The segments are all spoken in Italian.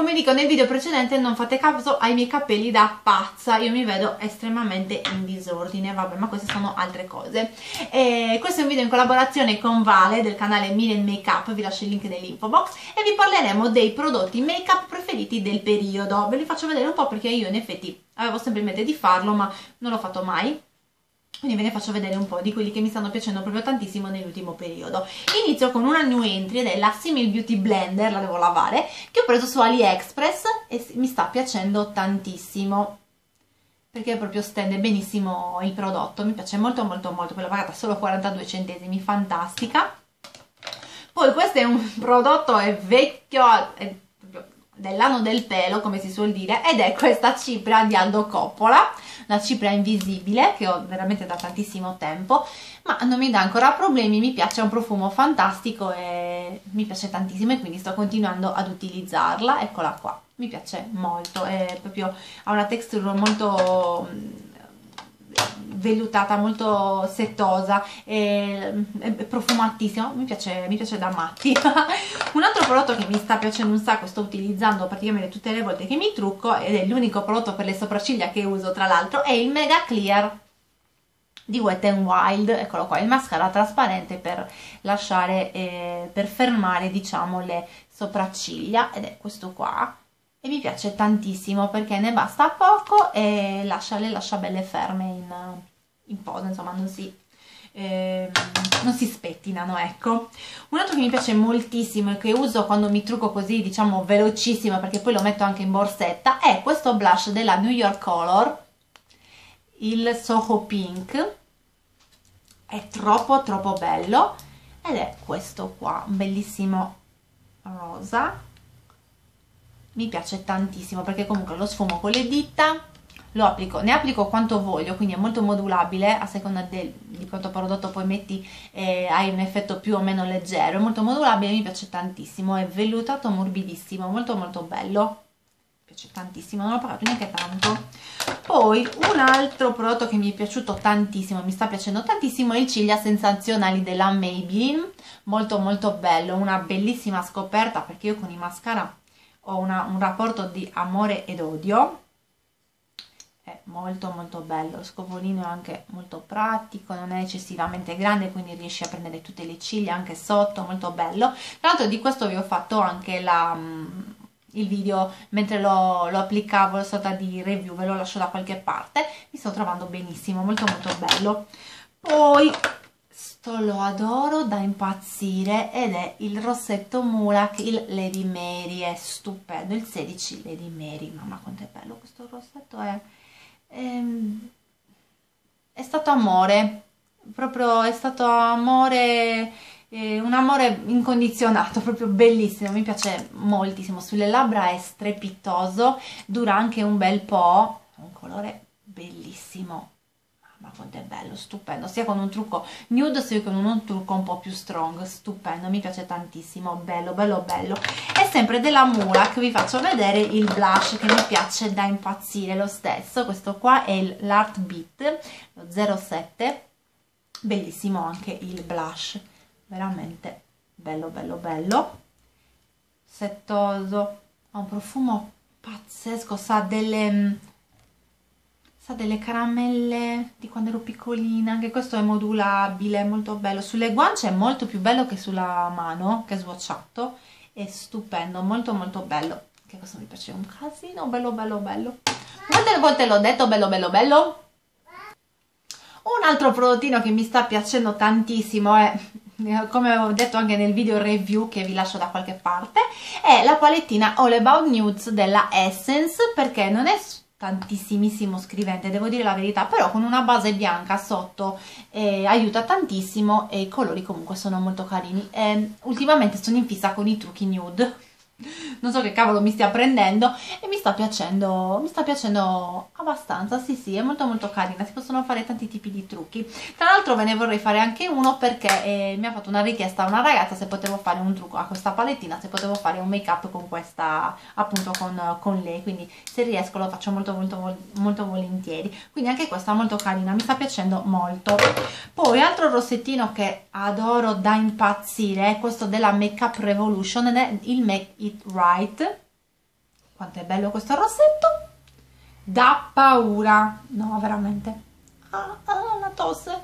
come dico nel video precedente, non fate caso ai miei capelli da pazza, io mi vedo estremamente in disordine, vabbè, ma queste sono altre cose. Questo è un video in collaborazione con Vale del canale Miren Makeup, vi lascio il link nell'info box, e vi parleremo dei prodotti make up preferiti del periodo. Ve li faccio vedere un po' perché io in effetti avevo sempre in mente di farlo, ma non l'ho fatto mai. Quindi ve ne faccio vedere un po' di quelli che mi stanno piacendo proprio tantissimo nell'ultimo periodo. Inizio con una new entry ed è la Simil Beauty Blender, la devo lavare, che ho preso su AliExpress e mi sta piacendo tantissimo, perché proprio stende benissimo il prodotto, mi piace molto molto molto, poi l'ho pagata solo 42 centesimi, fantastica. Poi questo è un prodotto, è vecchio, è dell'anno del pelo, come si suol dire, ed è questa cipria di Aldo Coppola, una cipria invisibile che ho veramente da tantissimo tempo, ma non mi dà ancora problemi, mi piace, è un profumo fantastico e mi piace tantissimo, e quindi sto continuando ad utilizzarla. Eccola qua, mi piace molto, è proprio, ha una texture molto vellutata, molto setosa, è profumatissima, mi piace da matti. Un altro prodotto che mi sta piacendo un sacco, sto utilizzando praticamente tutte le volte che mi trucco, ed è l'unico prodotto per le sopracciglia che uso tra l'altro, è il Mega Clear di Wet n Wild. Eccolo qua, il mascara trasparente per lasciare, per fermare diciamo le sopracciglia, ed è questo qua. E mi piace tantissimo perché ne basta poco e le lascia belle ferme in posa, insomma non si spettinano, ecco. Un altro che mi piace moltissimo e che uso quando mi trucco così, diciamo velocissimo, perché poi lo metto anche in borsetta, è questo blush della New York Color, il Soho Pink. È troppo troppo bello, ed è questo qua, un bellissimo rosa. Mi piace tantissimo perché comunque lo sfumo con le dita, lo applico, ne applico quanto voglio, quindi è molto modulabile a seconda di quanto prodotto poi metti, hai un effetto più o meno leggero, è molto modulabile, mi piace tantissimo, è vellutato morbidissimo, molto molto bello, mi piace tantissimo, non l'ho pagato neanche tanto. Poi un altro prodotto che mi è piaciuto tantissimo, mi sta piacendo tantissimo, è il ciglia sensazionali della Maybelline, molto molto bello, una bellissima scoperta perché io con i mascara ho un rapporto di amore ed odio. È molto molto bello, lo scovolino è anche molto pratico, non è eccessivamente grande, quindi riesci a prendere tutte le ciglia anche sotto, molto bello. Tra l'altro di questo vi ho fatto anche il video mentre lo applicavo, la sorta di review, ve lo lascio da qualche parte. Mi sto trovando benissimo, molto molto bello. Poi lo adoro da impazzire ed è il rossetto Mulac, il Lady Mary, è stupendo, il 16 Lady Mary, mamma quanto è bello questo rossetto, è stato amore, proprio è stato amore, un amore incondizionato, proprio bellissimo, mi piace moltissimo, sulle labbra è strepitoso, dura anche un bel po', un colore bellissimo. Ma quanto è bello, stupendo, sia con un trucco nude sia con un trucco un po' più strong, stupendo, mi piace tantissimo, bello bello bello. E sempre della Mulac vi faccio vedere il blush che mi piace da impazzire lo stesso, questo qua è l'Art Beat, lo 07, bellissimo anche il blush, veramente bello bello bello, settoso, ha un profumo pazzesco, sa delle caramelle di quando ero piccolina, anche questo è modulabile, è molto bello, sulle guance è molto più bello che sulla mano, che è swatchato, è stupendo, molto molto bello, che questo mi piace un casino, bello bello bello, quante volte l'ho detto, bello bello bello. Un altro prodottino che mi sta piacendo tantissimo è, come avevo detto anche nel video review che vi lascio da qualche parte, è la palettina All About Nudes della Essence, perché non è tantissimissimo scrivente, devo dire la verità, però con una base bianca sotto aiuta tantissimo e i colori comunque sono molto carini. Ultimamente sono in fissa con i trucchi nude, non so che cavolo mi stia prendendo e mi sta piacendo abbastanza, sì sì, è molto molto carina, si possono fare tanti tipi di trucchi. Tra l'altro ve ne vorrei fare anche uno perché mi ha fatto una richiesta una ragazza se potevo fare un trucco a questa palettina, se potevo fare un make up con questa, appunto con lei, quindi se riesco lo faccio molto molto molto volentieri, quindi anche questa è molto carina, mi sta piacendo molto. Poi altro rossettino che adoro da impazzire è questo della Makeup Revolution ed è il Make It Right, Quanto è bello questo rossetto, da paura, no veramente. La tosse.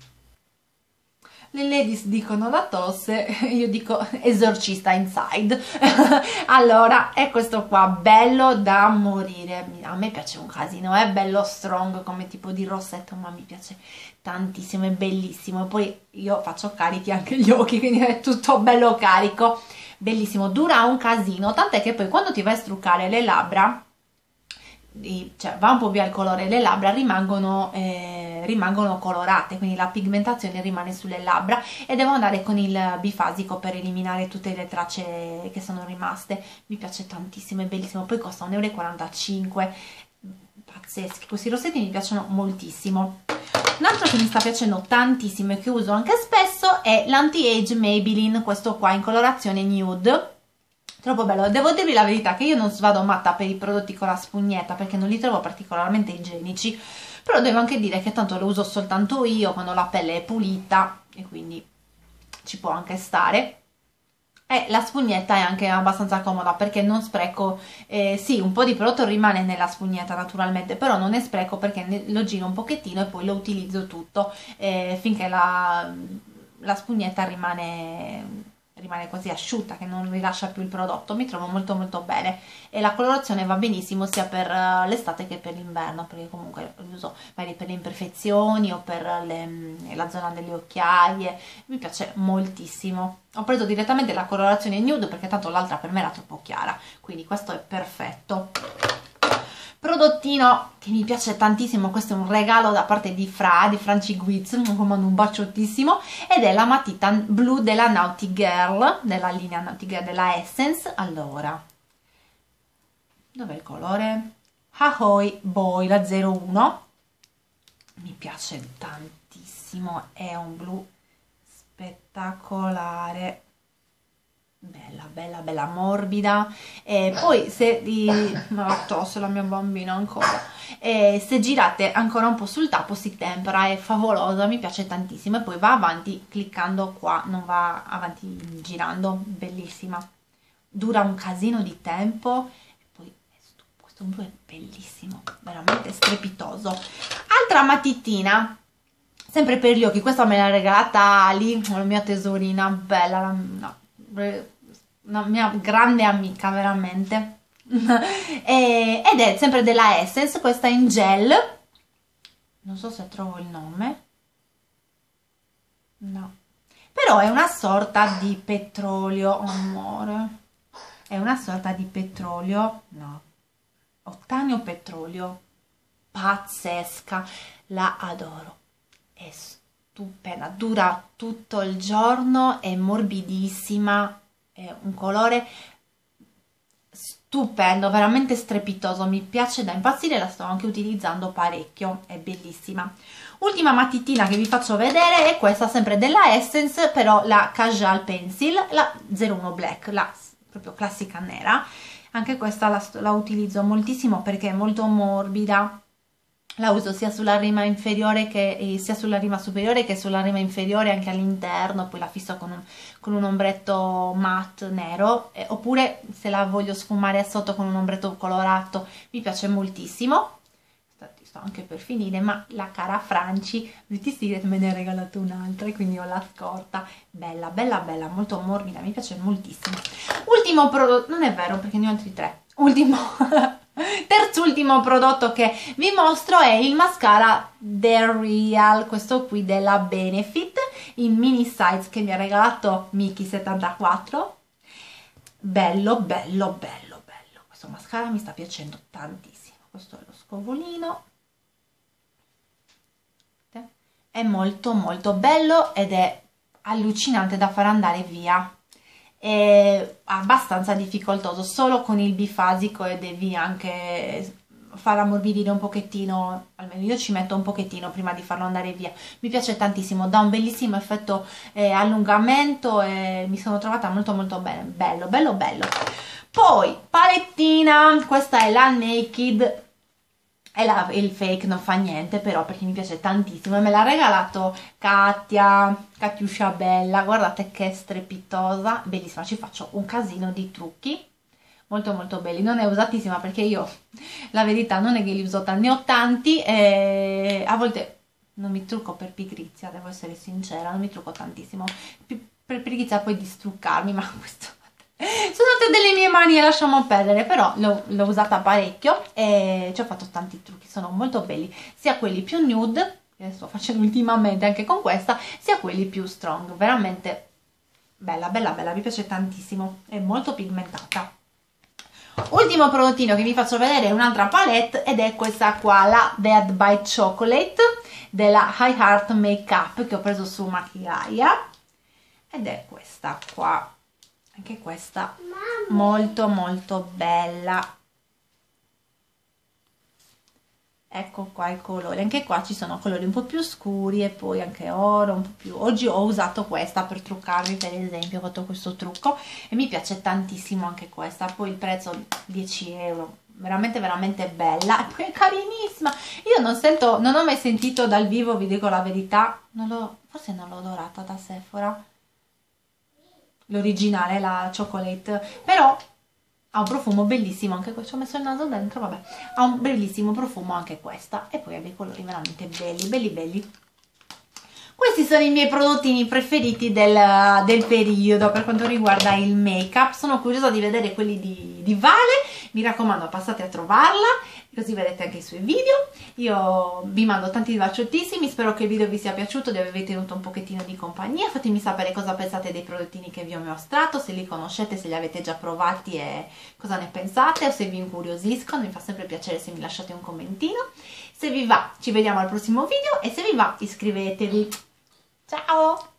Le ladies dicono la tosse, io dico esorcista inside. Allora, è questo qua, bello da morire. A me piace un casino, è bello strong come tipo di rossetto, ma mi piace tantissimo, è bellissimo. Poi io faccio carichi anche gli occhi, quindi è tutto bello carico, bellissimo, dura un casino, tant'è che poi quando ti vai a struccare le labbra, cioè va un po' via il colore, le labbra rimangono colorate, quindi la pigmentazione rimane sulle labbra, e devo andare con il bifasico per eliminare tutte le tracce che sono rimaste. Mi piace tantissimo, è bellissimo, poi costa 1,45 €, pazzeschi, questi rossetti mi piacciono moltissimo. Un altro che mi sta piacendo tantissimo e che uso anche spesso è l'anti-age Maybelline, questo qua in colorazione nude. Troppo bello, devo dirvi la verità che io non vado matta per i prodotti con la spugnetta perché non li trovo particolarmente igienici, però devo anche dire che tanto lo uso soltanto io quando la pelle è pulita e quindi ci può anche stare. E la spugnetta è anche abbastanza comoda perché non spreco, sì, un po' di prodotto rimane nella spugnetta naturalmente, però non ne spreco perché lo giro un pochettino e poi lo utilizzo tutto finché la spugnetta rimane quasi asciutta, che non rilascia più il prodotto. Mi trovo molto molto bene e la colorazione va benissimo sia per l'estate che per l'inverno, perché comunque lo uso magari per le imperfezioni o per la zona delle occhiaie. Mi piace moltissimo. Ho preso direttamente la colorazione nude perché tanto l'altra per me era troppo chiara, quindi questo è perfetto. Prodottino che mi piace tantissimo, questo è un regalo da parte di Franci Guiz, mi mando un baciottissimo, ed è la matita blu della Naughty Girl, della linea Naughty Girl della Essence. Allora, dov'è il colore? Ahoy Boy, la 01, mi piace tantissimo, è un blu spettacolare, bella bella bella morbida. E poi se la tosse la mia bambina ancora, se girate ancora un po' sul tappo si tempera, è favolosa, mi piace tantissimo, e poi va avanti cliccando qua, non va avanti girando, bellissima, dura un casino di tempo, e poi questo blu è bellissimo, veramente strepitoso. Altra matitina sempre per gli occhi, questa me l'ha regalata Ali, la mia tesorina, bella, no, una mia grande amica veramente. Ed è sempre della Essence, questa in gel, non so se trovo il nome, no, però è una sorta di petrolio, amore, è una sorta di petrolio, no, ottaneo petrolio, pazzesca, la adoro, è stupenda, dura tutto il giorno, è morbidissima, è un colore stupendo, veramente strepitoso, mi piace da impazzire, la sto anche utilizzando parecchio, è bellissima. Ultima matitina che vi faccio vedere è questa, sempre della Essence, però la Casual Pencil, la 01 Black, la proprio classica nera. Anche questa la utilizzo moltissimo perché è molto morbida, la uso sia sulla rima inferiore che sia sulla rima superiore che sulla rima inferiore, anche all'interno, poi la fisso con un ombretto matte nero, oppure se la voglio sfumare sotto con un ombretto colorato, mi piace moltissimo. Sto anche per finire, ma la cara Franci Beauty Secret me ne ha regalato un'altra e quindi ho la scorta, bella bella bella, molto morbida, mi piace moltissimo. Ultimo prodotto, non è vero perché ne ho altri tre, terzultimo prodotto che vi mostro è il mascara The Real, questo qui della Benefit in mini size che mi ha regalato Miki74. Bello bello bello bello, questo mascara mi sta piacendo tantissimo. Questo è lo scovolino, è molto molto bello ed è allucinante da far andare via, è abbastanza difficoltoso solo con il bifasico e devi anche far ammorbidire un pochettino, almeno io ci metto un pochettino prima di farlo andare via. Mi piace tantissimo, dà un bellissimo effetto allungamento e mi sono trovata molto molto bene, bello bello bello. Poi palettina, questa è la Naked, il fake non fa niente però perché mi piace tantissimo e me l'ha regalato Katiuscia Bella, guardate che strepitosa, bellissima, ci faccio un casino di trucchi, molto molto belli. Non è usatissima perché io, la verità, non è che li uso tanti, ne ho tanti e a volte non mi trucco per pigrizia, devo essere sincera, non mi trucco tantissimo per pigrizia poi di struccarmi, ma questo sono tutte delle mie mani e lasciamo perdere, però l'ho usata parecchio e ci ho fatto tanti trucchi, sono molto belli, sia quelli più nude, che sto facendo ultimamente anche con questa, sia quelli più strong, veramente bella, bella, bella, mi piace tantissimo, è molto pigmentata. Ultimo prodottino che vi faccio vedere è un'altra palette ed è questa qua, la Dead by Chocolate della High Heart Makeup che ho preso su Maquillaya ed è questa qua, anche questa molto molto bella. Ecco qua il colore, anche qua ci sono colori un po' più scuri e poi anche oro, un po' più. Oggi ho usato questa per truccarmi, per esempio, ho fatto questo trucco e mi piace tantissimo anche questa, poi il prezzo 10 euro, veramente veramente bella e poi è carinissima. Io non ho mai sentito dal vivo, vi dico la verità, forse non l'ho dorata da Sephora, l'originale, la chocolate, però ha un profumo bellissimo anche questo, ci ho messo il naso dentro, vabbè, ha un bellissimo profumo anche questa e poi ha dei colori veramente belli, belli, belli. Questi sono i miei prodottini preferiti del periodo per quanto riguarda il make up. Sono curiosa di vedere quelli di Vale, mi raccomando passate a trovarla così vedete anche i suoi video. Io vi mando tanti baciottissimi, spero che il video vi sia piaciuto, vi avete tenuto un pochettino di compagnia. Fatemi sapere cosa pensate dei prodottini che vi ho mostrato, se li conoscete, se li avete già provati e cosa ne pensate o se vi incuriosiscono. Mi fa sempre piacere se mi lasciate un commentino. Se vi va ci vediamo al prossimo video e se vi va iscrivetevi. Ciao!